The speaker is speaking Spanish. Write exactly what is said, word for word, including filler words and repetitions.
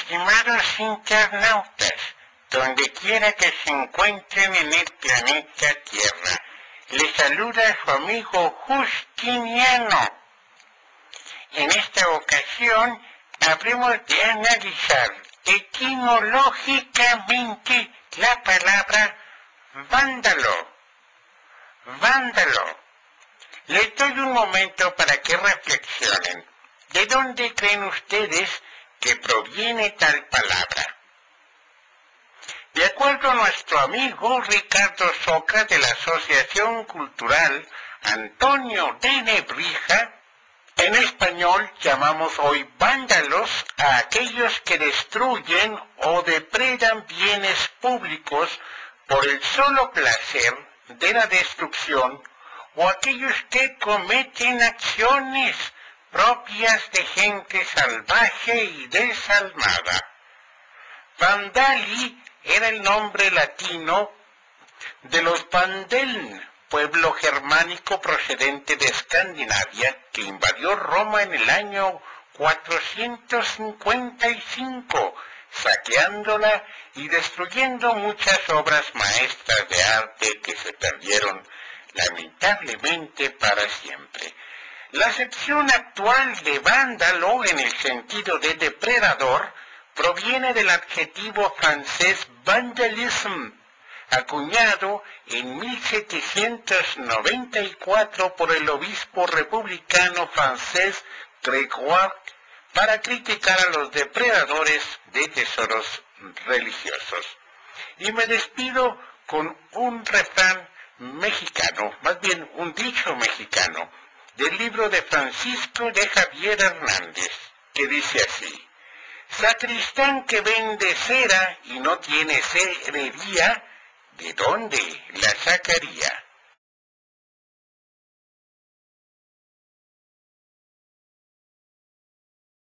Estimados internautas, donde quiera que se encuentren en el planeta Tierra, les saluda su amigo Justiniano. En esta ocasión habremos de analizar etimológicamente la palabra vándalo. Vándalo. Les doy un momento para que reflexionen. ¿De dónde creen ustedes que proviene tal palabra? De acuerdo a nuestro amigo Ricardo Soca de la Asociación Cultural Antonio de Nebrija, en español llamamos hoy vándalos a aquellos que destruyen o depredan bienes públicos por el solo placer de la destrucción, o aquellos que cometen acciones propias de gente salvaje y desalmada. Vandali era el nombre latino de los Vandeln, pueblo germánico procedente de Escandinavia que invadió Roma en el año cuatrocientos cincuenta y cinco, saqueándola y destruyendo muchas obras maestras de arte que se perdieron lamentablemente para siempre. La acepción actual de vándalo en el sentido de depredador proviene del adjetivo francés vandalisme, acuñado en mil setecientos noventa y cuatro por el obispo republicano francés Grégoire para criticar a los depredadores de tesoros religiosos. Y me despido con un refrán mexicano, más bien un dicho mexicano, del libro de Francisco de Javier Hernández, que dice así: sacristán que vende cera y no tiene cerería, ¿de dónde la sacaría?